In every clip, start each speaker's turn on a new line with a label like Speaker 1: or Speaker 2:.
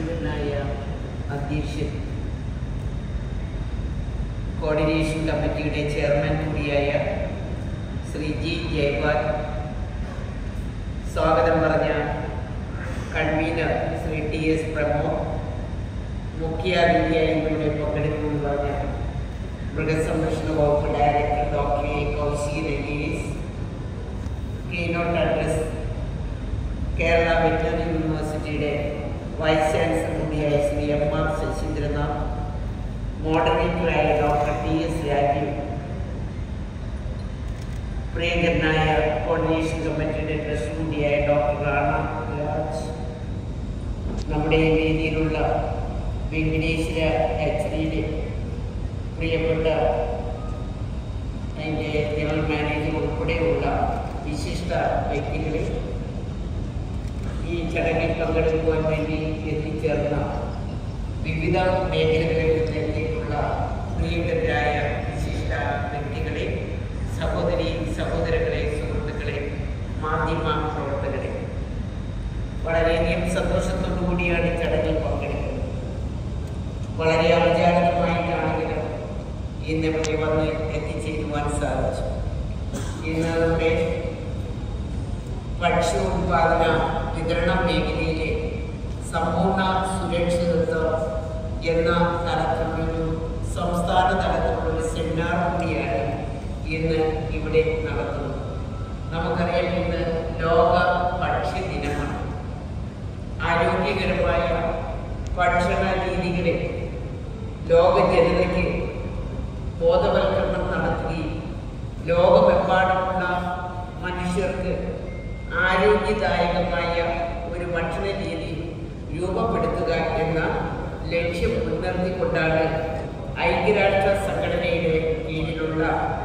Speaker 1: ബഹുമാന്യനായ അധ്യക്ഷൻ, കോർഡിനേഷൻ കമ്മിറ്റിയുടെ ചെയർമാൻ കൂടിയായ ശ്രീ ജി ജയപാൽ, സ്വാഗതം പറഞ്ഞ convener Shri T S Pramod, മുഖ്യാതിഥിയായി ഇവിടെ പങ്കെടുക്കുമെന്ന് പറഞ്ഞ മൃഗസംരക്ഷണ വകുപ്പ് ഡയറക്ടർ ഡോക്ടർ എ കൗശികൻ എലീസ്, കീനോട്ട് അഡ്രസ് കേരള വെറ്ററിനറി യൂണിവേഴ്സിറ്റിയുടെ വൈസ് ചാൻസലർ കൂടിയായ ശ്രീ എം ആർ ശശീന്ദ്രനാഥ്, മോഡറേറ്ററായ ഡോക്ടർ ടി എസ് രാജീവ്, പ്രിയങ്കരനായ കോർഡിനേഷൻ കമ്മിറ്റിയുടെ ട്രസ്റ്റ് കൂടിയായ ഡോക്ടർ റാണ രാജ്, നമ്മുടെ ഈ വേദിയിലുള്ള വെങ്കടേശ്വര എച്ച്.ഡിയുടെ പ്രിയപ്പെട്ട അതിൻ്റെ ജനറൽ മാനേജർ ഉൾപ്പെടെയുള്ള വിശിഷ്ട വ്യക്തികളെ, ഈ ചടങ്ങിൽ പങ്കെടുക്കുവാൻ വേണ്ടി എത്തിച്ചേർന്ന വിവിധ മേഖലകളിൽ നിന്നെത്തിയിട്ടുള്ള പ്രിയങ്കരായ വിശിഷ്ട വ്യക്തികളെ, സഹോദരങ്ങളെ, സുഹൃത്തുക്കളെ, മാധ്യമ പ്രവർത്തകരെ, വളരെയധികം സന്തോഷത്തോടു കൂടിയാണ് ഈ ചടങ്ങിൽ പങ്കെടുക്കുന്നത്. വളരെ ഔപചാരികമായിട്ടാണെങ്കിലും ഇന്നിവിടെ വന്ന് എത്തിച്ചേരുവാൻ സാധിച്ചു. ഇന്ന് നമ്മുടെ ഭക്ഷ്യ ഉത്പാദന വിതരണ മേഖലയിലെ സമ്പൂർണ്ണ സുരക്ഷിതത്വം എന്ന തരത്തിലുള്ളൊരു സംസ്ഥാന തലത്തിലുള്ളൊരു സെമിനാർ കൂടിയാണ് ഇന്ന് ഇവിടെ നടത്തുന്നത്. നമുക്കറിയാം, ഇന്ന് ലോക ഭക്ഷ്യ ദിനമാണ്. ആരോഗ്യകരമായ ഭക്ഷണ രീതികളെ ലോക ജനതയ്ക്ക് ബോധവൽക്കരണം നടത്തുകയും ലോകമെമ്പാടുമുള്ള മനുഷ്യർക്ക് ആരോഗ്യദായകമായ ഒരു ഭക്ഷണ രീതി രൂപപ്പെടുത്തുക എന്ന ലക്ഷ്യം മുൻനിർത്തിക്കൊണ്ടാണ് ഐക്യരാഷ്ട്ര സംഘടനയുടെ കീഴിലുള്ള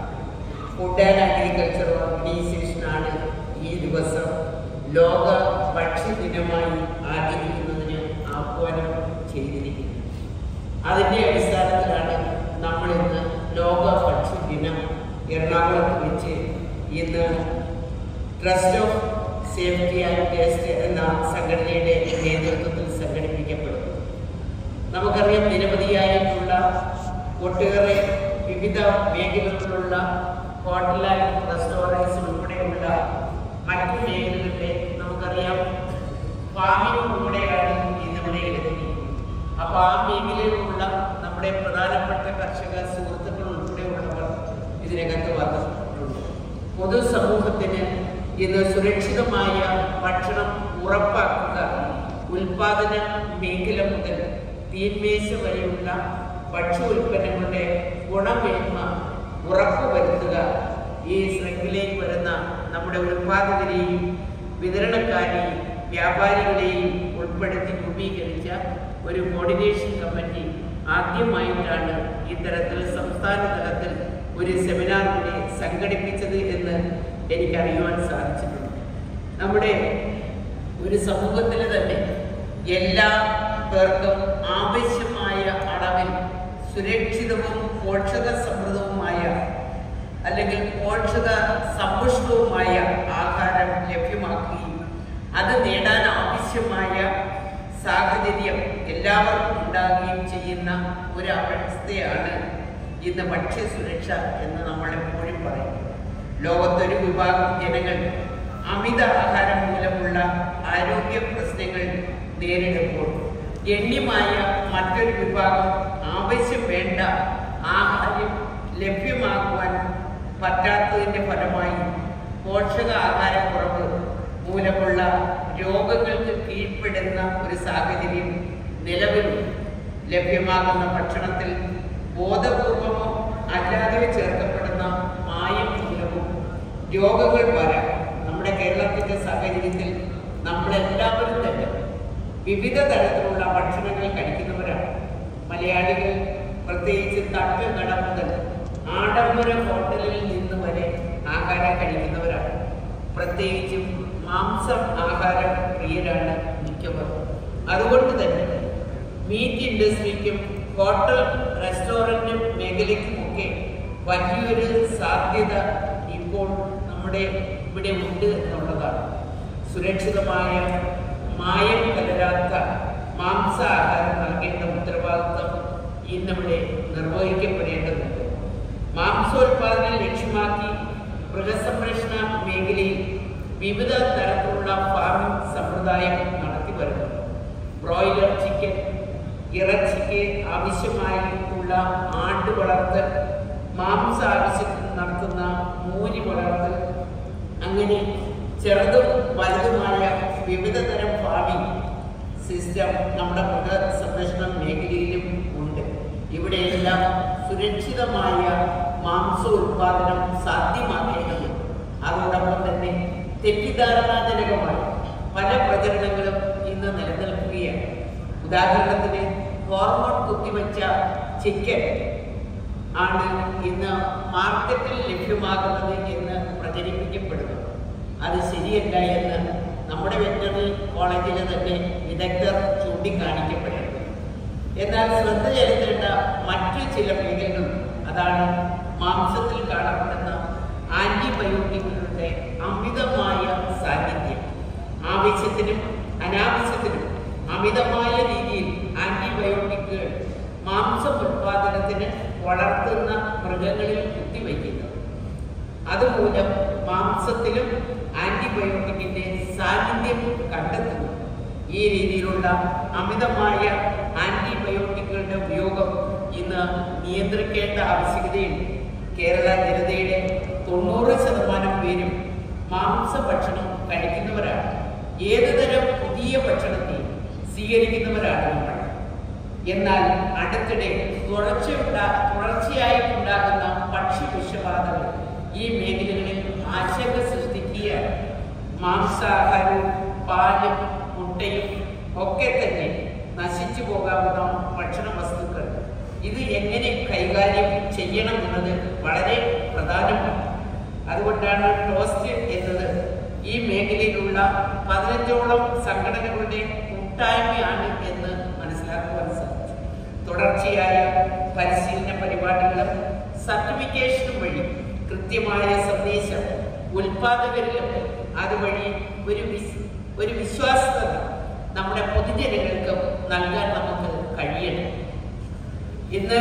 Speaker 1: ഫുഡ് ആൻഡ് അഗ്രികൾച്ചർ ഓർഗനൈസേഷനാണ് ഈ ദിവസം ലോക ഭക്ഷ്യ ദിനമായി ആചരിക്കുന്നതിന് ആഹ്വാനം ചെയ്തിരിക്കുന്നത്. അതിൻ്റെ അടിസ്ഥാനത്തിലാണ് നമ്മളിന്ന് ലോക ഭക്ഷ്യ ദിനം എറണാകുളത്ത് വെച്ച് ഇന്ന് trust of safety and taste എന്ന സംഘടനയുടെ നേതൃത്വത്തിൽ സംഘടിപ്പിക്കപ്പെടുന്നു. നമുക്കറിയാം, നിരവധിയായിട്ടുള്ള ഒട്ടേറെ വിവിധ മേഖലകളിലുള്ള ഹോട്ടൽ ആൻഡ് റെസ്റ്റോറൻറ്റ്സ് ഉൾപ്പെടെയുള്ള മറ്റു മേഖലകളിലെ നമുക്കറിയാം ഫാമിംഗ് ഉൾപ്പെടെയാണ് ഇന്നിവിടെ എത്തുന്നത്. അപ്പോൾ ആ മേഖലയിലുള്ള നമ്മുടെ പ്രധാനപ്പെട്ട കർഷക സുഹൃത്തുക്കൾ ഉൾപ്പെടെയുള്ളവർ ഇതിനകത്ത് വന്നിട്ടുണ്ട്. പൊതുസമൂഹത്തിന് ഇന്ന് സുരക്ഷിതമായ ഭക്ഷണം ഉറപ്പാക്കുക, ഉൽപാദന മേഖല മുതൽ തീന്മേശ വരെയുള്ള ഭക്ഷ്യ ഉൽപ്പന്നങ്ങളുടെ ഗുണമേന്മ ഉറപ്പുവരുത്തുക, ഈ ശൃംഖലയിൽ വരുന്ന നമ്മുടെ ഉൽപാദകരെയും വിതരണക്കാരെയും വ്യാപാരികളെയും ഉൾപ്പെടുത്തി രൂപീകരിച്ച ഒരു കോർഡിനേഷൻ കമ്മിറ്റി ആദ്യമായിട്ടാണ് ഇത്തരത്തിൽ സംസ്ഥാന തലത്തിൽ ഒരു സെമിനാർ കൂടി സംഘടിപ്പിച്ചത് എന്ന് എനിക്കറിയുവാൻ സാധിച്ചിട്ടുണ്ട്. നമ്മുടെ ഒരു സമൂഹത്തിൽ തന്നെ എല്ലാ പേർക്കും ആവശ്യമായ അളവിൽ സുരക്ഷിതവും പോഷക സമൃദ്ധവുമായ അല്ലെങ്കിൽ പോഷക സമ്പുഷ്ടവുമായ ആഹാരം ലഭ്യമാക്കുകയും അത് നേടാൻ ആവശ്യമായ സാഹചര്യം എല്ലാവർക്കും ഉണ്ടാകുകയും ചെയ്യുന്ന ഒരവസ്ഥയാണ് ഇന്ന് ഭക്ഷ്യസുരക്ഷ എന്ന് നമ്മളെപ്പോഴും പറയും. ലോകത്തൊരു വിഭാഗം ജനങ്ങൾ അമിത ആഹാരം മൂലമുള്ള ആരോഗ്യ പ്രശ്നങ്ങൾ നേരിടുമ്പോൾ ഗണ്യമായ മറ്റൊരു വിഭാഗം ആവശ്യം വേണ്ട ആഹാരം ലഭ്യമാക്കുവാൻ പറ്റാത്തതിൻ്റെ ഫലമായി പോഷകാഹാരക്കുറവ് മൂലമുള്ള രോഗങ്ങൾക്ക് കീഴ്പ്പെടുന്ന ഒരു സാഹചര്യം നിലവിലുണ്ട്. ലഭ്യമാകുന്ന ഭക്ഷണത്തിൽ ബോധപൂർവമോ അല്ലാതെയോ ചേർക്കപ്പെടുന്ന മായം മൂലവും രോഗങ്ങൾ വരാം. നമ്മുടെ കേരളത്തിൻ്റെ സാഹചര്യത്തിൽ നമ്മളെല്ലാവരും തന്നെ വിവിധ തരത്തിലുള്ള ഭക്ഷണങ്ങൾ കഴിക്കുന്നവരാണ്. മലയാളികൾ പ്രത്യേകിച്ച് തട്ടുകട മുതൽ ആഡംബര ഹോട്ടലിൽ നിന്ന് വരെ ആഹാരം കഴിക്കുന്നവരാണ്. പ്രത്യേകിച്ചും മാംസം ആഹാരം പ്രിയരാണ് മിക്കവർ. അതുകൊണ്ട് തന്നെ മീറ്റ് ഇൻഡസ്ട്രിക്കും ഹോട്ടൽ റെസ്റ്റോറൻറ്റ് മേഖലയ്ക്കുമൊക്കെ വലിയൊരു സാധ്യത ഇപ്പോൾ നമ്മുടെ ഇവിടെ ഉണ്ട് എന്നുള്ളതാണ്. സുരക്ഷിതമായ മായം കലരാത്ത മാംസ മാംസാഹാരം നൽകേണ്ട ഉത്തരവാദിത്വം ഇന്നിവിടെ നിർവഹിക്കപ്പെടേണ്ടതുണ്ട്. മാംസോൽപാദനം ലക്ഷ്യമാക്കി മൃഗസംരക്ഷണ മേഖലയിൽ വിവിധ തരത്തിലുള്ള ഫാമിംഗ് സമ്പ്രദായം നടത്തി വരുന്നു. ബ്രോയിലർ ചിക്കൻ, ഇറച്ചിക്ക് ആവശ്യമായിട്ടുള്ള ആട് വളർത്തൽ, മാംസ ആവശ്യത്തിന് നടത്തുന്ന മൂരി വളർത്തൽ, അങ്ങനെ ചെറുതും വലുതുമായ വിവിധ തരം ഫാമിംഗ് സിസ്റ്റം നമ്മുടെ മൃഗസംരക്ഷണ മേഖലയിലും ഉണ്ട്. ഇവിടെയെല്ലാം സുരക്ഷിതമായ മാംസോൽപാദനം സാധ്യമാക്കേണ്ടതുണ്ട്. അതോടൊപ്പം തന്നെ തെറ്റിദ്ധാരണാജനകമായ പല പ്രചരണങ്ങളും ഇന്ന് നിലനിൽക്കുകയാണ്. ഉദാഹരണത്തിന് ഹോർമോൺ കുത്തിവെച്ച ചിക്കൻ ആണ് ഇന്ന് മാർക്കറ്റിൽ ലഭ്യമാകുന്നത് എന്ന് പ്രചരിപ്പിക്കപ്പെടുന്നു. അത് ശരിയല്ല എന്ന് നമ്മുടെ വെറ്ററിനറി കോളേജിലെ തന്നെ വിദഗ്ധർ ചൂണ്ടിക്കാണിക്കപ്പെടുന്നു. എന്നാൽ ശ്രദ്ധ ചെലുത്തേണ്ട മറ്റു ചില മേഖലകളും അതാണ് മാംസത്തിൽ കാണപ്പെടുന്ന ആന്റിബയോട്ടിക്കുകളുടെ അമിതമായ സാന്നിധ്യം. ആവശ്യത്തിനും അനാവശ്യത്തിനും അമിതമായ രീതിയിൽ ആന്റിബയോട്ടിക്കുകൾ മാംസം ഉൽപാദനത്തിന് വളർത്തുന്ന മൃഗങ്ങളിൽ കുത്തിവയ്ക്കുന്നു. അതുമൂലം മാംസത്തിലും ആന്റിബയോട്ടിക്കിന്റെ സാന്നിധ്യം കണ്ടെത്തുന്നു. ഈ രീതിയിലുള്ള അമിതമായ ആന്റിബയോട്ടിക്കുകളുടെ ഉപയോഗം ഇന്ന് നിയന്ത്രിക്കേണ്ട ആവശ്യകതയുണ്ട്. കേരള ജനതയുടെ 90% പേരും മാംസഭക്ഷണം കഴിക്കുന്നവരാണ്. ഏതുതരം പുതിയ ഭക്ഷണത്തെ സ്വീകരിക്കുന്നവരാണ് നമ്മൾ. എന്നാൽ അടുത്തിടെ തുടർച്ചയായിട്ടുണ്ടാകുന്ന ഭക്ഷ്യവിഷബാധകൾ ഈ മേഖലകളിൽ ആശങ്ക സൃഷ്ടിക്കുകയാണ്. മാംസാഹാരവും പാലും മുട്ടയും ഒക്കെ തന്നെ നശിച്ചു പോകാവുന്ന ഭക്ഷണ വസ്തുക്കൾ. ഇത് എങ്ങനെ കൈകാര്യം ചെയ്യണം എന്നത് വളരെ പ്രധാനമാണ്. അതുകൊണ്ടാണ് ടോസ്റ്റ് എന്നത് ഈ മേഖലയിലുള്ള 15ഓളം സംഘടനകളുടെ കൂട്ടായ്മയാണ് എന്ന് മനസ്സിലാക്കുവാൻ സാധിച്ചു. തുടർച്ചയായ പരിശീലന പരിപാടികളും സർട്ടിഫിക്കേഷനും വഴി കൃത്യമായ സന്ദേശം ഉൽപാദകരിലും അതുവഴി ഒരു വിശ്വാസ്യത നമ്മുടെ പൊതുജനങ്ങൾക്ക് നൽകാൻ നമുക്ക് കഴിയണം. ഇന്ന്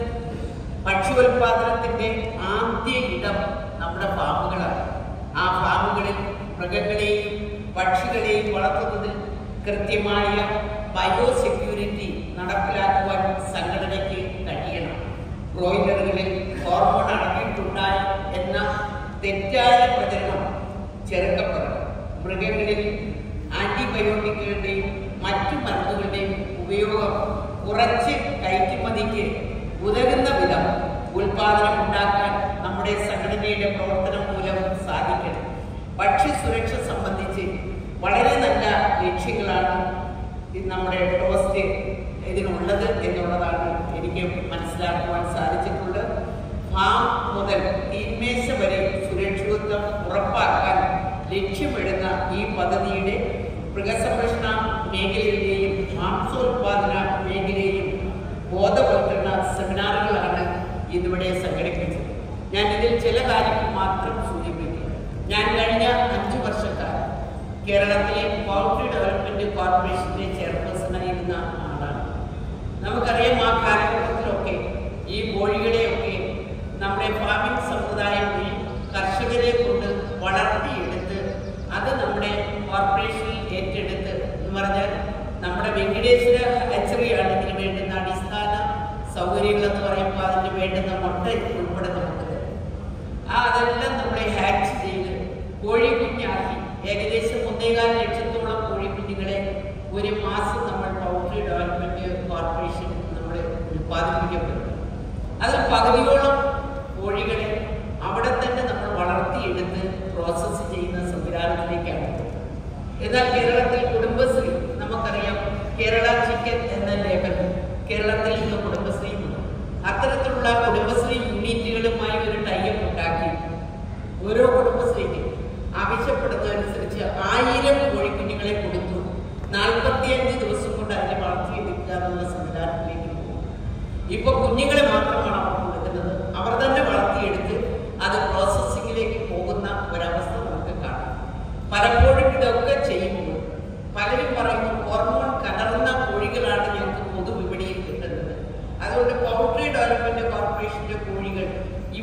Speaker 1: ഭക്ഷ്യോൽപാദനത്തിന്റെ ആദ്യ ഇടം നമ്മുടെ ഫാമുകളാണ്. ആ ഫാമുകളിൽ മൃഗങ്ങളെയും പക്ഷികളെയും വളർത്തുന്നതിൽ കൃത്യമായ ബയോസെക്യൂരിറ്റി നടപ്പിലാക്കുവാൻ സംഘടനയ്ക്ക് കഴിയണം. ബ്രോയിലറുകളിൽ ഹോർമോൺ അടങ്ങിയിട്ടുണ്ടായി എന്ന തെറ്റായ പ്രചരണം ചെറുക്കപ്പെടണം. മൃഗങ്ങളിൽ ആന്റിബയോട്ടിക്കുകളുടെയും മറ്റു മരുന്നുകളുടെയും ഉപയോഗം കുറച്ച് കയറ്റുമതിക്ക് ഉതകുന്ന വിധം ഉൽപാദനം ഉണ്ടാക്കാൻ നമ്മുടെ സംഘടനയുടെ പ്രവർത്തനം മൂലം സാധിക്കണം. ഭക്ഷ്യസുരക്ഷ സംബന്ധിച്ച് വളരെ നല്ല ലക്ഷ്യങ്ങളാണ് നമ്മുടെ ടോസ്റ്റ് ഇതിനുള്ളത് എന്നുള്ളതാണ് എനിക്ക് മനസ്സിലാക്കുവാൻ സാധിച്ചിട്ടുള്ളത്. ഫാം മുതൽ തീന്മേശ വരെ സുരക്ഷിതത്വം ഉറപ്പാക്കാൻ ലക്ഷ്യമിടുന്ന ഈ പദ്ധതിയുടെ മൃഗസംരക്ഷണ മേഖലയിലെയും മാംസോൽപാദന മേഖലയെയും ബോധവൽക്കരണ സെമിനാറുകളാണ് ഇന്നിവിടെ സംഘടിപ്പിച്ചത്. ഞാൻ ഇതിൽ ചില കാര്യങ്ങൾ മാത്രം സൂചിപ്പിക്കും. ഞാൻ കഴിഞ്ഞ 5 വർഷക്കാലം കേരളത്തിലെ പൗൾട്രി ഡെവലപ്മെന്റ് കോർപ്പറേഷന്റെ ചെയർപേഴ്സണായിരുന്ന ആളാണ്. നമുക്കറിയാം, ആ കാലഘട്ടത്തിലൊക്കെ ഈ കോഴികളെയൊക്കെ നമ്മുടെ ഫാമിംഗ് സമ്പ്രദായം വഴി കർഷകരെ കൊണ്ട് വളർത്തിയെടുത്ത് അത് നമ്മുടെ കോർപ്പറേഷനിൽ ഏറ്റെടുത്ത് എന്ന് പറഞ്ഞാൽ നമ്മുടെ വെങ്കടേശ്വര ഹാച്ചറിയാണ് ഇതിന് വേണ്ടുന്ന അടിസ്ഥാന സൗകര്യങ്ങൾ എന്ന് പറയുമ്പോൾ അതിന് വേണ്ടുന്ന മുട്ട ഉൾപ്പെടെ നമുക്ക് അതെല്ലാം നമ്മളെ ഹാച്ച് ചെയ്ത് കോഴിക്കുഞ്ഞാക്കി ഏകദേശം 1.25 ലക്ഷത്തോളം കോഴിക്കുഞ്ഞുങ്ങളെ ഒരു മാസം നമ്മൾ പൗൾട്രി ഡെവലപ്മെന്റ് കോർപ്പറേഷൻ നമ്മൾ ഉൽപ്പാദിപ്പിക്കപ്പെടുന്നു. അതിൽ പകുതിയോളം കോഴികളെ അവിടെ തന്നെ നമ്മൾ വളർത്തിയെടുത്ത് പ്രോസസ്സ് ചെയ്യുന്ന സംവിധാനത്തിലേക്കാണ്. എന്നാൽ കേരളത്തിൽ കുടുംബശ്രീ നമുക്കറിയാം, കേരള ചിക്കൻ എന്ന ലേബൽ കേരളത്തിൽ ഇന്ന് കുടുംബശ്രീയുണ്ട്. അത്തരത്തിലുള്ള കുടുംബശ്രീ യൂണിറ്റുകളുമായി ഒരു ടൈപ്പ് ഉണ്ടാക്കി ഓരോ കുടുംബശ്രീക്ക് ആവശ്യപ്പെടുന്നതനുസരിച്ച് 1000 കോഴിക്കുഞ്ഞുങ്ങളെ കൊടുത്തു 45 ദിവസം കൊണ്ട് അതിനെ വളർത്തിയെടുക്കാനുള്ള സംവിധാനത്തിലേക്ക് പോകും. ഇപ്പൊ കുഞ്ഞുങ്ങളെ മാത്രമാണ് അവർ കൊടുക്കുന്നത്. അവർ തന്നെ വളർത്തിയെടുത്ത് അത് പ്രോസസ്സിങ്ങിലേക്ക് പോകുന്ന ഒരവസ്ഥ നമുക്ക് കാണാം. പലപ്പോഴും ഇതൊക്കെ ചെയ്യുമ്പോൾ പലരും പറയുന്നു ഹോർമോൺ കലർന്ന കോഴികളാണ്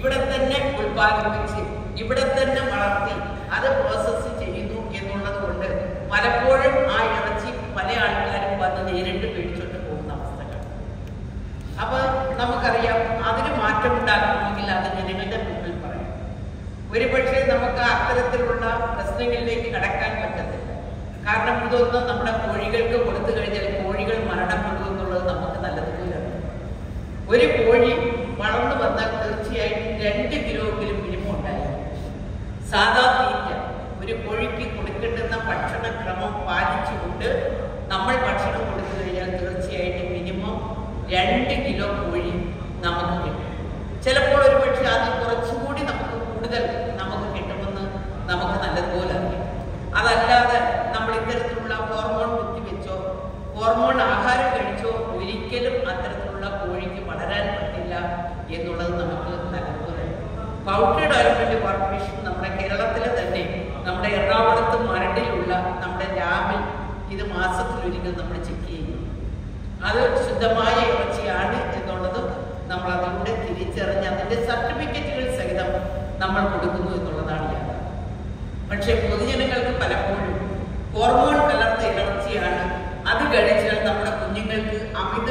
Speaker 1: ഇവിടെ തന്നെ ഉൽപ്പാദിപ്പിച്ച് ഇവിടെ തന്നെ വളർത്തി അത് പ്രോസസ്സ് ചെയ്യുന്നു എന്നുള്ളത് കൊണ്ട് പലപ്പോഴും ആ ഇറച്ചി പല ആൾക്കാരും വന്ന് നേരിട്ട് പിടിച്ചോട്ട് പോകുന്ന അവസ്ഥകൾ. അപ്പൊ നമുക്കറിയാം, അതിന് മാറ്റമുണ്ടാക്കണമെങ്കിൽ അത് ജനങ്ങളുടെ മുമ്പിൽ പറയാം. ഒരുപക്ഷെ നമുക്ക് അത്തരത്തിലുള്ള പ്രശ്നങ്ങളിലേക്ക് കടക്കാൻ പറ്റത്തില്ല. കാരണം ഇതൊന്നും നമ്മുടെ കോഴികൾക്ക് കൊടുത്തു കഴിഞ്ഞാൽ കോഴികൾ മരണപ്പെടും എന്നുള്ളത് നമുക്ക് നല്ലതുപോലെ അറിയാം. ഒരു കോഴി വളർന്നു വന്നാൽ തീർച്ചയായിട്ടും 2 കിലോയെങ്കിലും മിനിമം ഉണ്ടായിരുന്നു. സാധാ തീറ്റ ഒരു കോഴിക്ക് കൊടുക്കേണ്ടുന്ന ഭക്ഷണക്രമം പാലിച്ചുകൊണ്ട് നമ്മൾ ഭക്ഷണം കൊടുത്തു കഴിഞ്ഞാൽ തീർച്ചയായിട്ടും മിനിമം 2 കിലോ കോഴി നമുക്ക് കിട്ടും. ചിലപ്പോൾ ഒരു പക്ഷേ അത് കുറച്ചുകൂടി നമുക്ക് കൂടുതൽ നമുക്ക് കിട്ടുമെന്ന് നമുക്ക് നല്ലതുപോലെ അറിയാം. അതല്ലാതെ നമ്മൾ ഇത്തരത്തിലുള്ള ഹോർമോൺ കുത്തിവെച്ചോ ഹോർമോൺ ആഹാരം കഴിച്ചോ ഒരിക്കലും അത്തരത്തിലുള്ള കോഴിക്ക് വളരാൻ പറ്റില്ല എന്നുള്ളത് നമുക്ക് നല്ലതുപോലെ. പൗൾട്രി ഡെവലപ്മെന്റ് കോർപ്പറേഷൻ നമ്മുടെ കേരളത്തിലെ തന്നെ നമ്മുടെ എറണാകുളത്ത് മരടിലുള്ള നമ്മുടെ ലാബിൽ ഇത് മാസത്തിലൊരിക്കൽ നമ്മൾ ചെക്ക് ചെയ്യുന്നു. അത് ശുദ്ധമായ ഇറച്ചിയാണ് എന്നുള്ളത് നമ്മൾ അതിലൂടെ തിരിച്ചറിഞ്ഞ് അതിൻ്റെ സർട്ടിഫിക്കറ്റുകൾ സഹിതം നമ്മൾ കൊടുക്കുന്നു എന്നുള്ളതാണ് യാഥാർത്ഥ്യം. പക്ഷേ പൊതുജനങ്ങൾക്ക് പലപ്പോഴും ഹോർമോൺ കലർന്ന ഇറച്ചിയാണ്, അത് കഴിച്ചാൽ നമ്മുടെ കുഞ്ഞുങ്ങൾക്ക് അമിത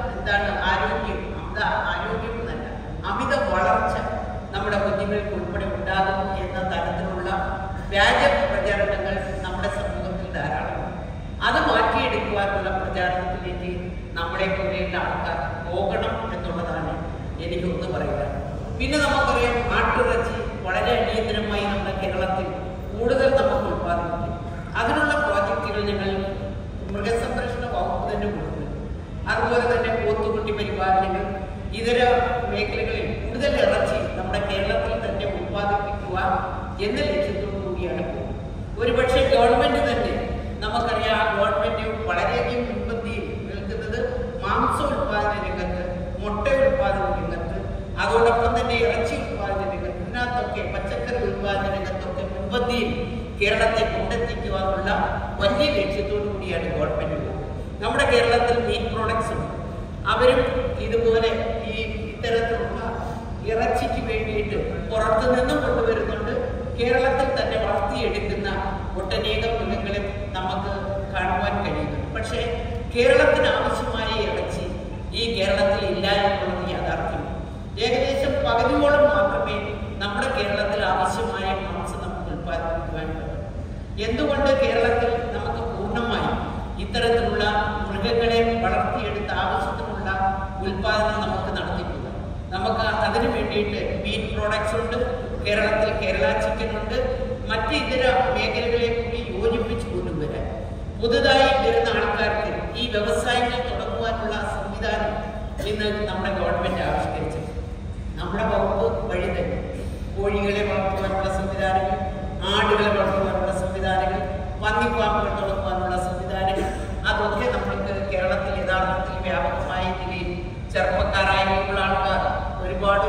Speaker 1: ആരോഗ്യമെന്നല്ല അമിത വളർച്ച നമ്മുടെ കുഞ്ഞുങ്ങൾക്ക് ഉൾപ്പെടെ ഉണ്ടാകും എന്ന തരത്തിലുള്ള വ്യാജ പ്രചാരണങ്ങൾ നമ്മുടെ സമൂഹത്തിൽ ധാരാളമാണ്. അത് മാറ്റിയെടുക്കുവാനുള്ള പ്രചാരണത്തിലേക്ക് നമ്മളെ പോലെയുള്ള ആൾക്കാർ പോകണം എന്നുള്ളതാണ് എനിക്കൊന്ന് പറയുക. പിന്നെ നമുക്കറിയാം, ആട്ടിറച്ചി വളരെ അടിയന്തരമായി നമ്മുടെ കേരളത്തിൽ കൂടുതൽ നമുക്ക് ഉൽപ്പാദിപ്പിക്കും. അതിനുള്ള പ്രോജക്റ്റുകൾ ഞങ്ങൾ മൃഗസംരക്ഷണ വകുപ്പ് തന്നെ കൊടുക്കുന്നു. അതുപോലെ തന്നെ പോത്തുകുട്ടി പരിപാലനങ്ങൾ, ഇതര മേഖലകളിൽ കൂടുതൽ ഇറച്ചി നമ്മുടെ കേരളത്തിൽ തന്നെ ഉൽപ്പാദിപ്പിക്കുക എന്ന ലക്ഷ്യത്തോടു കൂടിയാണ് പോകുന്നത്. ഒരുപക്ഷെ ഗവൺമെന്റ് തന്നെ നമുക്കറിയാം, ഗവൺമെന്റ് വളരെയധികം മുൻപന്തിയിൽ നിൽക്കുന്നത് മാംസ ഉൽപ്പാദന രംഗത്ത്, മുട്ട ഉൽപ്പാദന രംഗത്ത്, അതോടൊപ്പം തന്നെ ഇറച്ചി ഉൽപ്പാദന രംഗത്ത്, ഇതിനകത്തൊക്കെ പച്ചക്കറി ഉൽപ്പാദന രംഗത്തൊക്കെ മുൻപന്തിയിൽ കേരളത്തെ കൊണ്ടെത്തിക്കുവാനുള്ള വലിയ ലക്ഷ്യത്തോടു കൂടിയാണ് ഗവൺമെന്റ് പോകുന്നത്. നമ്മുടെ കേരളത്തിൽ മീറ്റ് പ്രോഡക്ട്സ് ഉണ്ട്. അവരും ഇതുപോലെ ഇത്തരത്തിലുള്ള ഇറച്ചിക്ക് വേണ്ടിയിട്ട് പുറത്തു നിന്നും കൊണ്ടുവരുന്നുണ്ട്. കേരളത്തിൽ തന്നെ വളർത്തിയെടുക്കുന്ന ഒട്ടനേകം മൃഗങ്ങളെ നമുക്ക് കാണുവാൻ കഴിയുന്നുണ്ട്. പക്ഷേ കേരളത്തിന് ആവശ്യമായ ഇറച്ചി ഈ കേരളത്തിൽ ഇല്ല എന്നുള്ളത് യാഥാർത്ഥ്യമാണ്. ഏകദേശം പകുതിയോളം മാത്രമേ നമ്മുടെ കേരളത്തിൽ ആവശ്യമായ മാംസം നമുക്ക് ഉൽപ്പാദിപ്പിക്കുവാൻ പറ്റും. എന്തുകൊണ്ട് കേരളത്തിൽ നമുക്ക് പൂർണ്ണമായി ഇത്തരത്തിലുള്ള മൃഗങ്ങളെ വളർത്തിയെടുത്ത ആവശ്യത്തിനുള്ള ഉൽപ്പാദനം നമുക്ക് നടത്തിക്കുക? നമുക്ക് അതിന് വേണ്ടിയിട്ട് മീറ്റ് പ്രോഡക്ട്സ് ഉണ്ട്, കേരളത്തിൽ കേരള ചിക്കൻ ഉണ്ട്, മറ്റ് ഇതര മേഖലകളെ കൂടി യോജിപ്പിച്ച് കൊണ്ടുവരാൻ പുതുതായി വരുന്ന ആൾക്കാർക്ക് ഈ വ്യവസായങ്ങൾ തുടങ്ങുവാനുള്ള സംവിധാനം ഇന്ന് നമ്മുടെ ഗവൺമെന്റ് ആവിഷ്കരിച്ചു. നമ്മുടെ വകുപ്പ് വഴി തന്നെ കോഴികളെ വളർത്തുവാനുള്ള സംവിധാനങ്ങൾ, ആടുകളെ വളർത്തുവാനുള്ള സംവിധാനങ്ങൾ, പന്നിപ്പാമ്പുകൾ തുടങ്ങുവാനുള്ള സംവിധാനങ്ങൾ, അതൊക്കെ നമ്മൾക്ക് കേരളത്തിൽ യഥാർത്ഥത്തിൽ വ്യാപകമായ നിലയിൽ ചെറുപ്പക്കാരായിട്ടുള്ള ആൾക്കാർ ഒരുപാട്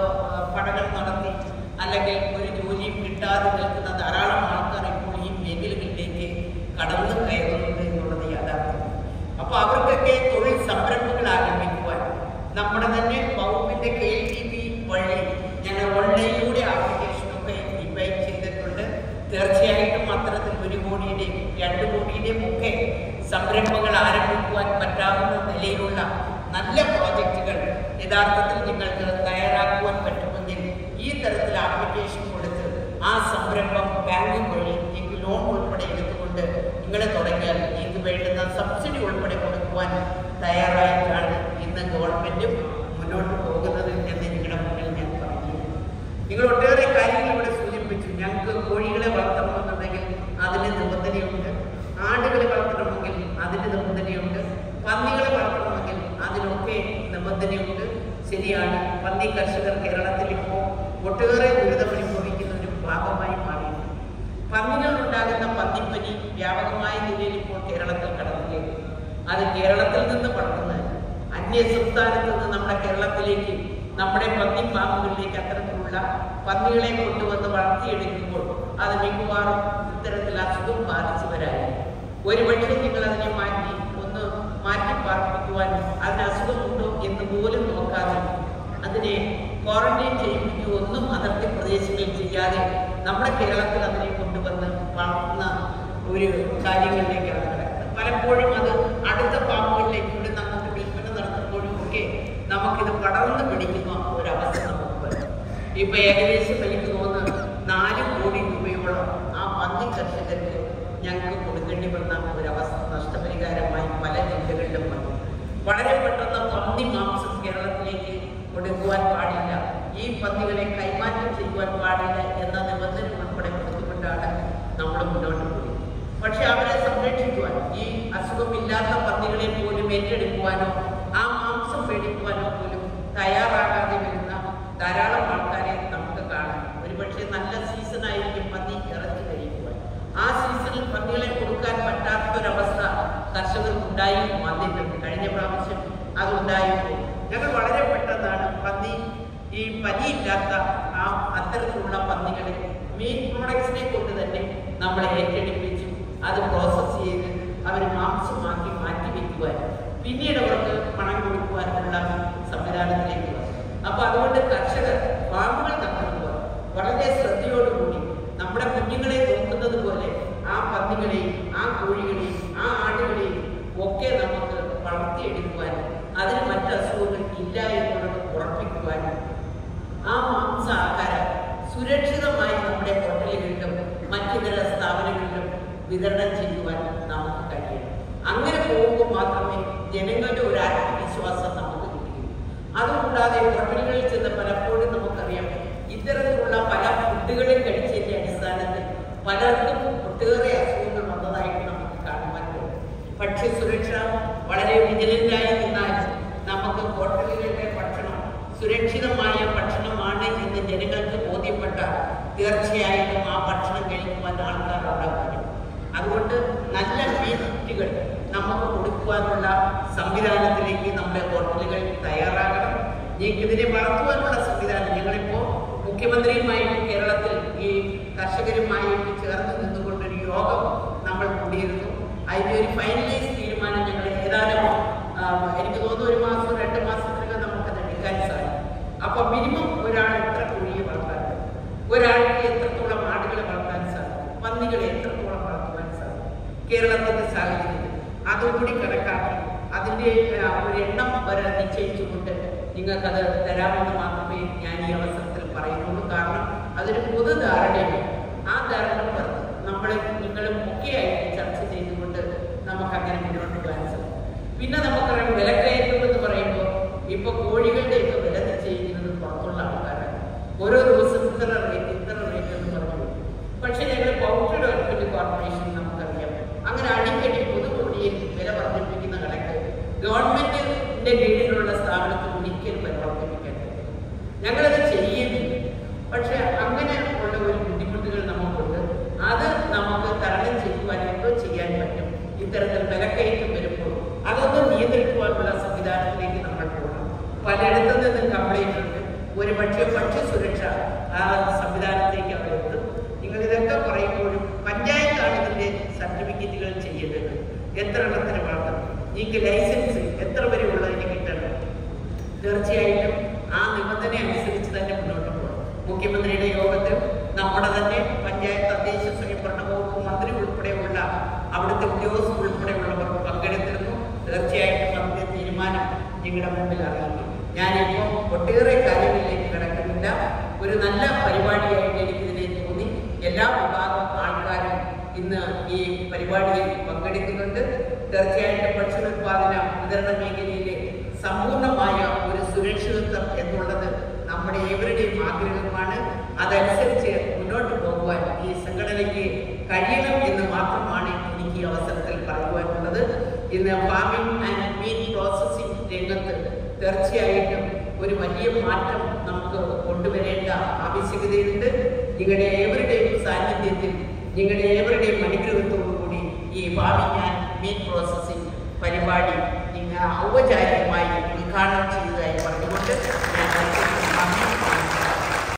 Speaker 1: പഠനം നടത്തി അല്ലെങ്കിൽ ഒരു ജോലിയും കിട്ടാതെ നിൽക്കുന്ന ധാരാളം ആൾക്കാർ ഇപ്പോൾ ഈ മേഖലകളിലേക്ക് കടന്നു കയറുന്നുണ്ട് എന്നുള്ളത് യാഥാർത്ഥ്യം. അപ്പോൾ അവർക്കൊക്കെ തൊഴിൽ സംരംഭങ്ങൾ ആരംഭിക്കുവാൻ നമ്മുടെ തന്നെ വകുപ്പിന്റെ KLTV വഴി ഞങ്ങൾ ഓൺലൈനിലൂടെ ആപ്ലിക്കേഷനൊക്കെ ഇൻവൈറ്റ് ചെയ്തിട്ടുണ്ട്. തീർച്ചയായിട്ടും അത്തരത്തിൽ 1 കോടിയുടെയും 2 കോടിയുടെയും ഒക്കെ സംരംഭങ്ങൾ ആരംഭിക്കുവാൻ പറ്റാവുന്ന നിലയിലുള്ള നല്ല പ്രോജക്റ്റുകൾ യഥാർത്ഥത്തിൽ നിങ്ങൾക്ക് തയ്യാറാക്കുവാൻ പറ്റുമെങ്കിൽ ഈ തരത്തിൽ ആപ്ലിക്കേഷൻ കൊടുത്ത് ആ സംരംഭം ബാങ്ക് വഴി നിങ്ങൾക്ക് ലോൺ ഉൾപ്പെടെ എടുത്തുകൊണ്ട് നിങ്ങൾ തുടങ്ങിയാൽ ഇത് വേണ്ടുന്ന സബ്സിഡി ഉൾപ്പെടെ കൊടുക്കുവാൻ തയ്യാറായിട്ടാണ് ഇന്ന് ഗവൺമെന്റും മുന്നോട്ട് പോകുന്നത് എന്ന് നിങ്ങളുടെ മുന്നിൽ ഞാൻ പറഞ്ഞു. നിങ്ങൾ ഒട്ടേറെ കാര്യങ്ങൾ ഇവിടെ സൂചിപ്പിച്ചു. ഞങ്ങൾക്ക് കോഴികളെ വളർത്തണമെന്നുണ്ടെങ്കിൽ അതിന് നിബന്ധനയുണ്ട്, ആടുകളെ വളർത്തണമെങ്കിൽ അതിന് നിബന്ധനയുണ്ട്, പന്നികളെ വളർത്തണമെങ്കിൽ അതിനൊക്കെ നിബന്ധനയുണ്ട്. ശരിയാണ്, പന്നി കർഷകർ കേരളത്തിൽ ഇപ്പോൾ ഒട്ടേറെ ദുരിതമനുഭവിക്കുന്ന ഒരു ഭാഗമായി മാറിയിട്ടുണ്ട്. പന്നികളിലുണ്ടാകുന്ന പന്നിപ്പനി വ്യാപകമായ നിലയിൽ ഇപ്പോൾ കേരളത്തിൽ കടന്നുകയാണ്. അത് കേരളത്തിൽ നിന്ന് പടർന്ന് അന്യ സംസ്ഥാനത്ത് നിന്ന് നമ്മുടെ കേരളത്തിലേക്ക് നമ്മുടെ പന്നിപ്പാമ്പുകളിലേക്ക് അത്തരത്തിലുള്ള പന്നികളെ കൊണ്ടുവന്ന് വളർത്തിയെടുക്കുമ്പോൾ അത് മിക്കവാറും ഇത്തരത്തിൽ അസുഖം ബാധിച്ചു വരാനും ഒരുപക്ഷെ നിങ്ങൾ അതിനെ മാറ്റി പാർപ്പിക്കുവാനും അതിന് അസുഖമുണ്ടോ എന്ന് പോലും നോക്കാതെ അതിനെ ക്വാറന്റൈൻ ചെയ്യിപ്പിക്കുകയോ നമ്മുടെ കേരളത്തിൽ അതിനെ കൊണ്ടുവന്ന് വളർത്തുന്ന ഒരു കാര്യങ്ങളിലേക്കാണ് കിടക്കുന്നത്. പലപ്പോഴും അത് അടുത്ത പാമ്പുകളിലേക്ക് കൂടി നമുക്ക് വിൽപ്പന നടത്തുമ്പോഴും ഒക്കെ നമുക്കിത് പടർന്നു പിടിക്കുന്ന ഒരവസ്ഥ നമുക്ക് വരും. ഇപ്പൊ ഏകദേശം എനിക്ക് തോന്നുന്നു 4 കോടി രൂപയോളം ആ പന്നി കർഷകർക്ക് ഞങ്ങൾക്ക് കൊടുക്കേണ്ടി വന്ന ഒരവസ്ഥ നഷ്ടപരിഹാരമായി പല ജില്ലകളിലും വന്നു. വളരെ പെട്ടെന്ന് പന്നി മാംസം കേരളത്തിലേക്ക് കൊടുക്കുവാൻ പാടില്ല, ഈ പന്നികളെ കൈമാറ്റം ചെയ്യുവാൻ പാടില്ല എന്ന നിബന്ധന ഉൾപ്പെടെ കൊടുത്തുകൊണ്ടാണ് നമ്മൾ മുന്നോട്ട് പോയി. പക്ഷെ അവരെ സംരക്ഷിക്കുവാൻ, ഈ അസുഖമില്ലാത്ത പന്നികളെ പോലും ഏറ്റെടുക്കുവാനോ ആ മാംസം മേടിക്കുവാനോ പോലും തയ്യാറാകാതെ വരുന്ന ധാരാളം ആൾക്കാരെ നമുക്ക് കാണാം. ഒരുപക്ഷെ നല്ല സീസണായിരിക്കും പന്നി ഇറച്ചി കഴിക്കുവാൻ, ആ സീസണിൽ പന്നികളെ കൊടുക്കാൻ പറ്റാത്തൊരവസ്ഥ കർഷകർക്ക് ഉണ്ടായി വന്നിട്ടുണ്ട്. കഴിഞ്ഞ പ്രാവശ്യം അതുണ്ടായിരുന്നു. ഞങ്ങൾ വളരെ പെട്ടെന്നാണ് ഈ പനിയില്ലാത്ത ആ അത്തരത്തിലുള്ള പന്നികളെ മീറ്റ് പ്രോഡക്ട്സിനെ കൊണ്ട് തന്നെ നമ്മളെ ഏറ്റെടുപ്പിച്ചു. അത് പ്രോസസ് ചെയ്ത് അവർ മാംസമാക്കി മാറ്റി വയ്ക്കുവാൻ, പിന്നീട് അവർക്ക് പണം കൊടുക്കുവാനുള്ള സംവിധാനത്തിലേക്ക് വന്നു. അപ്പൊ അതുകൊണ്ട് കർഷകർ ഫാമുകൾ നടത്തുമ്പോൾ വളരെ ശ്രദ്ധയോടുകൂടി നമ്മുടെ കുഞ്ഞുങ്ങളെ നോക്കുന്നത് പോലെ ആ പന്നികളെയും ആ കോഴികളെയും ആ ആടുകളെയും ഒക്കെ നമുക്ക് വളർത്തിയെടുക്കുവാനും അതിന് മറ്റ് അസുഖങ്ങൾ ഇല്ല എന്നുള്ളത് ഉറപ്പിക്കുവാനും ആ മാംസാഹാരം സുരക്ഷിതമായി നമ്മുടെ ഹോട്ടലുകളിലും മറ്റിതര സ്ഥാപനങ്ങളിലും വിതരണം ചെയ്യുവാൻ നമുക്ക് കഴിയണം. അങ്ങനെ പോകുമ്പോൾ മാത്രമേ ജനങ്ങളുടെ ഒരു ആത്മവിശ്വാസം നമുക്ക് കിട്ടുകയുള്ളൂ. അതുകൂടാതെ ഹോട്ടലുകളിൽ ചെന്ന് പലപ്പോഴും നമുക്കറിയാം, ഇത്തരത്തിലുള്ള പല ഫുഡുകളും കഴിച്ചതിന്റെ അടിസ്ഥാനത്തിൽ പലർക്കും ഒട്ടേറെ അസുഖങ്ങൾ വന്നതായിട്ട് നമുക്ക് കാണുവാൻ കഴിയും. ഭക്ഷ്യസുരക്ഷ വളരെ വിജിലന്റായി നിന്നാൽ നമുക്ക് ഹോട്ടലുകളിലെ ഭക്ഷണം സുരക്ഷിതമായ ഭക്ഷണമാണ് എന്ന് ജനങ്ങൾക്ക് ബോധ്യപ്പെട്ട തീർച്ചയായിട്ടും ആ ഭക്ഷണം കഴിക്കുവാൻ ആൾക്കാർ അവിടെ വരും. അതുകൊണ്ട് നല്ല മീറ്റുകൾ നമുക്ക് കൊടുക്കുവാനുള്ള സംവിധാനത്തിലേക്ക് നമ്മുടെ ഹോട്ടലുകൾ തയ്യാറാകണം. ഇതിനെ വളർത്തുവാനുള്ള സംവിധാനം ഞങ്ങളിപ്പോൾ മുഖ്യമന്ത്രിയുമായിട്ട് കേരളത്തിൽ ഈ കർഷകരുമായിട്ട് ചേർന്ന് നിന്നുകൊണ്ടൊരു യോഗം നമ്മൾ കൂടിയിരുന്നു. അതിൻ്റെ ഒരു ഫൈനലൈസ് തീരുമാനം ഞങ്ങൾ ഏതാനും എനിക്ക് തോന്നുന്നു 1 മാസം 2 മാസത്തിനകം നമുക്കത് എടുക്കാൻ സാധിക്കും. അപ്പൊ മിനിമം ഒരാൾ എത്ര കോഴിയെ വളർത്താൻ, ഒരാൾക്ക് എത്രത്തോളം ആടുകളെ വളർത്താൻ സാധിക്കും, പന്നികളെ എത്രത്തോളം വളർത്തുവാൻ സാധിക്കും കേരളത്തിന്റെ സാഹചര്യത്തിൽ അതുകൂടി കണക്കാക്കി അതിൻ്റെ ഒരു എണ്ണം വരെ നിശ്ചയിച്ചുകൊണ്ട് നിങ്ങൾക്കത് തരാമെന്ന് മാത്രമേ ഞാൻ ഈ അവസരത്തിൽ പറയുന്നുള്ളൂ. കാരണം അതൊരു പൊതുധാരണയാണ്. ആ ധാരണ പറഞ്ഞ് നമ്മളെ നിങ്ങളും ഒക്കെയായിട്ട് ചർച്ച ചെയ്തുകൊണ്ട് നമുക്കങ്ങനെ മുന്നോട്ട് പോകാൻ സാധിക്കും. പിന്നെ നമുക്കറിയാം, വിലക്കയറ്റം എന്ന് പറയുമ്പോൾ ഇപ്പൊ കോഴികളുടെയൊക്കെ വില നിശ്ചയിക്കുന്നത് പുറത്തുള്ള ആൾക്കാരാണ്. ഓരോ ദിവസം ഇത്ര റേറ്റ് എന്ന് പറഞ്ഞു. പക്ഷെ ഞങ്ങൾ പൗൾട്രി ഡെവലപ്മെന്റ് കോർപ്പറേഷൻ നമുക്കറിയാം, അങ്ങനെ അടിക്കടി പൊതുകോഴിയിൽ വില വർദ്ധിപ്പിക്കുന്ന കണക്ക് ഗവൺമെന്റിന്റെ കീഴിലുള്ള സ്ഥാപനത്തിൽ ഒരിക്കലും വില വർദ്ധിപ്പിക്കാൻ കഴിയും. ഞങ്ങളത് ചെയ്യുന്നില്ല. പക്ഷെ അങ്ങനെ ഉള്ള ഒരു ബുദ്ധിമുട്ടുകൾ നമുക്കുണ്ട്. അത് നമുക്ക് തരണം ചെയ്യുവാൻ എന്തോ ചെയ്യാൻ പറ്റും. ഇത്തരത്തിൽ വിലക്കയറ്റം വരുമ്പോൾ അതൊന്നും നിയന്ത്രിക്കുവാനുള്ള സംവിധാനത്തിലേക്ക് നമ്മൾ പോകണം. പലയിടത്തു നിന്നും കംപ്ലൈന്റ് ഉണ്ട്. ഒരു ഭക്ഷ്യസുരക്ഷ ആ സംവിധാനത്തിലേക്ക് അവർ എത്തും. നിങ്ങൾ ഇതൊക്കെ പറയുമ്പോഴും പഞ്ചായത്താണ് ഇതിന്റെ സർട്ടിഫിക്കറ്റുകൾ ചെയ്യേണ്ടത്. എത്ര എണ്ണത്തിന് വളർത്തണം, നിങ്ങൾക്ക് ലൈസൻസ് എത്ര വരെ ഉള്ളതിന് കിട്ടണം. തീർച്ചയായിട്ടും ആ നിബന്ധന അനുസരിച്ച് തന്നെ മുന്നോട്ട് പോകണം. മുഖ്യമന്ത്രിയുടെ യോഗത്തിൽ നമ്മുടെ തന്നെ പഞ്ചായത്ത് തദ്ദേശ സ്വയംഭരണ വകുപ്പ് മന്ത്രി ഉൾപ്പെടെയുള്ള അവിടുത്തെ ഉദ്യോഗസ്ഥർ ഉൾപ്പെടെയുള്ളവർ പങ്കെടുത്തിരുന്നു. തീർച്ചയായിട്ടും അതിന്റെ തീരുമാനം നിങ്ങളുടെ മുമ്പിൽ അറിയിക്കും. ഞാനിപ്പോൾ ഒട്ടേറെ കാര്യങ്ങളിലേക്ക് കിടക്കുന്നില്ല. ഒരു നല്ല പരിപാടിയായിട്ട് എനിക്കിതിനെ തോന്നി. എല്ലാ വിഭാഗം ആൾക്കാരും ഇന്ന് ഈ പരിപാടിയിൽ പങ്കെടുക്കുന്നുണ്ട്. തീർച്ചയായിട്ടും ഭക്ഷ്യോത്പാദന വിതരണ മേഖലയിലെ സമ്പൂർണമായ ഒരു സുരക്ഷിതത്വം എന്നുള്ളത് നമ്മുടെ ഏവരുടെയും ആഗ്രഹമാണ്. അതനുസരിച്ച് മുന്നോട്ട് പോകുവാൻ ഈ സംഘടനയ്ക്ക് കഴിയണം എന്ന് മാത്രമാണ് എനിക്ക് ഈ അവസരത്തിൽ പറയുവാനുള്ളത്. ഇന്ന് ഫാമിംഗ് ആൻഡ് മീറ്റ് പ്രോസസ്സിംഗ് രംഗത്ത് തീർച്ചയായിട്ടും ഒരു വലിയ മാറ്റം നമുക്ക് കൊണ്ടുവരേണ്ട ആവശ്യകതയുണ്ട്. നിങ്ങളുടെ ഏവരുടെയും സാന്നിധ്യത്തിൽ, നിങ്ങളുടെ ഏവരുടെയും അനുഗ്രഹത്തോടുകൂടി ഈ ഫാമിംഗ് ആൻഡ് മീറ്റ് പ്രോസസ്സിംഗ് പരിപാടി നിങ്ങൾ ഔപചാരികമായി ഉദ്ഘാടനം ചെയ്തതായി പറഞ്ഞുകൊണ്ട് ഞാൻ